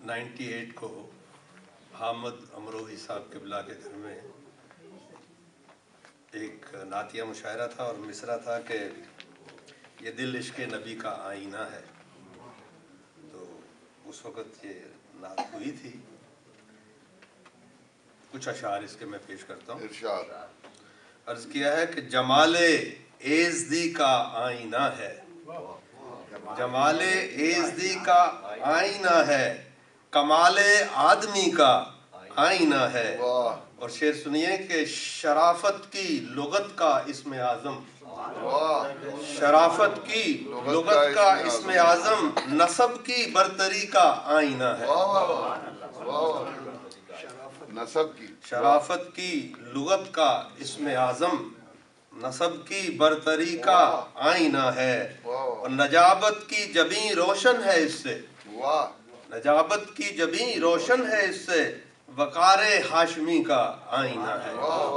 98 کو حامد امروہی صاحب قبلہ کے گھر میں ایک نعتیہ مشاعرہ تھا اور مصرع تھا کہ یہ دل عشق نبی کا آئینہ ہے. تو اس وقت یہ نعت ہوئی تھی. کچھ اشعار اس کے میں پیش کرتا ہوں. ارشاد. عرض کیا ہے کہ جمال ایزدی کا آئینہ ہے، جمال ایزدی کا آئینہ ہے، کمال آدمی کا آئینہ ہے. اور شعر سنیے کہ شرافت کی لغت کا اسم اعظم، شرافت کی لغت کا اسم اعظم، نسب کی برتری کا آئینہ ہے. نسب کی، شرافت کی لغت کا اسم اعظم، نسب کی برتری کا آئینہ ہے. اور نجابت کی جبیں روشن ہے اس سے، نجابت کی جبیں روشن ہے اس سے، وقار ہاشمی کا آئینہ ہے.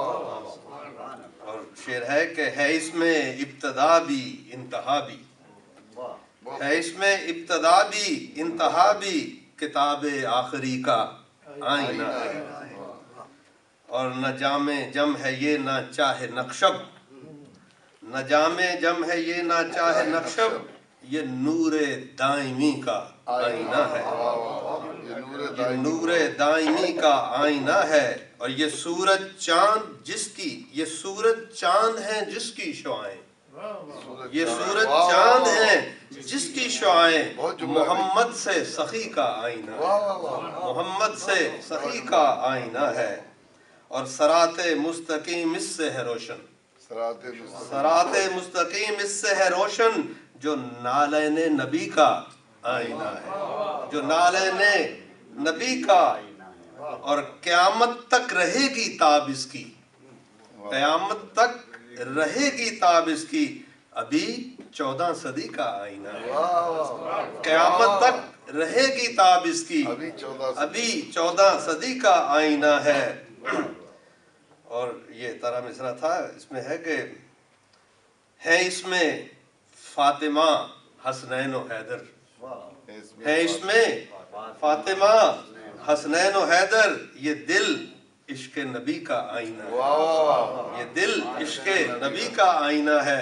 اور شعر ہے کہ ہے اس میں ابتدا بھی انتہا بھی، ہے اس میں ابتدا بھی انتہا بھی، کتاب آخری کا آئینہ ہے. اور نہ جام جم ہے یہ نہ چاہے نقشب، نہ جام جم ہے یہ نہ چاہے نقشب، یہ نور دائمی کا آئینہ ہے. یہ نور دائمی کا آئینہ ہے. اور یہ سورج چاند جس کی، یہ سورج چاند ہیں جس کی شعائیں، یہ سورج چاند ہیں جس کی شعائیں، محمد سے سخی کا آئینہ ہے، محمد سے سخی کا آئینہ ہے. اور صراط مستقیم اس سے ہے روشن، صراط مستقیم اس سے ہے روشن، جو نالین نبی کا آئینہ ہے، جو نالین نبی کا. اور قیامت تک رہے گی تاب اس کی، قیامت تک رہے گی تاب اس کی، ابھی 14 صدی کا آئینہ ہے. قیامت تک رہے گی تاب اس کی، ابھی 14 صدی کا آئینہ ہے. اور یہ طرح مصرع تھا. اس میں ہے کہ ہے اس میں فاطمہ حسنین و حیدر، ہے اس میں فاطمہ حسنین و حیدر، یہ دل عشق نبی کا آئینہ ہے، یہ دل عشق نبی کا آئینہ ہے.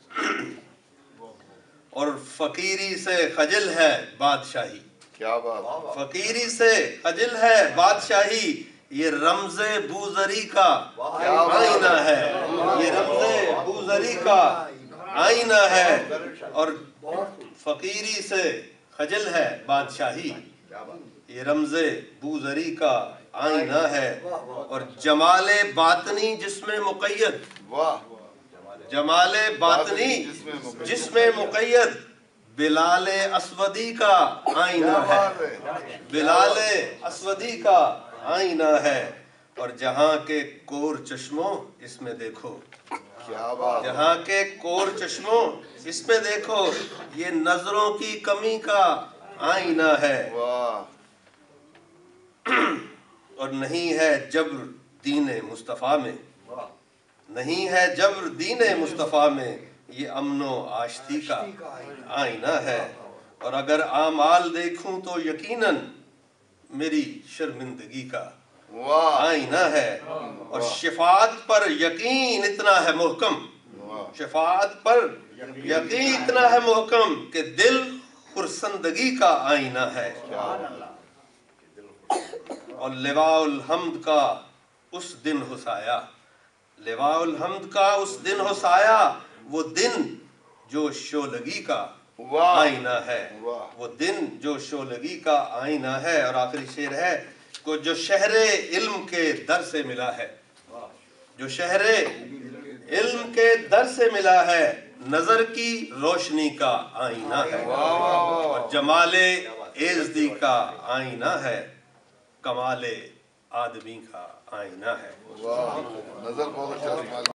اور فقیری سے خجل ہے بادشاہی، کیا بات، فقیری سے خجل ہے بادشاہی، یہ رمز بوذری کا آئینہ ہے، یہ رمز بوذری کا آئینہ ہے. اور فقیری سے خجل ہے بادشاہی، یہ رمز بوذری کا آئینہ ہے. اور جمال باطنی جس میں مقید، جمال باطنی جس میں مقید، بلال اسودی کا آئینہ ہے، بلال اسودی کا آئینہ ہے. اور جہاں کے کور چشموں اس میں دیکھو، جہاں کے کور چشموں اس میں دیکھو، یہ نظروں کی کمی کا آئینہ ہے. اور نہیں ہے جبر دین مصطفیٰ میں، نہیں ہے جبر دین مصطفیٰ میں، یہ امن و آشتی کا آئینہ ہے. اور اگر اعمال دیکھوں تو یقیناً میری شرمندگی کا آئینہ ہے. اور شفاعت پر یقین اتنا ہے محکم، شفاعت پر یقین اتنا ہے محکم، کہ دل خرسندگی کا آئینہ ہے. اور لواء الحمد کا اس دن ہو سایہ، لواء الحمد کا اس دن ہو سایہ، وہ دن جو شولگی کا آئینہ ہے، وہ دن جو شولگی کا آئینہ ہے. اور آخری شعر ہے کہ جو شہر علم کے در سے ملا ہے، جو شہر علم کے در سے ملا ہے، نظر کی روشنی کا آئینہ ہے. اور جمال ایزدی کا آئینہ ہے، کمال آدمی کا آئینہ ہے. نظر بہت اچھا.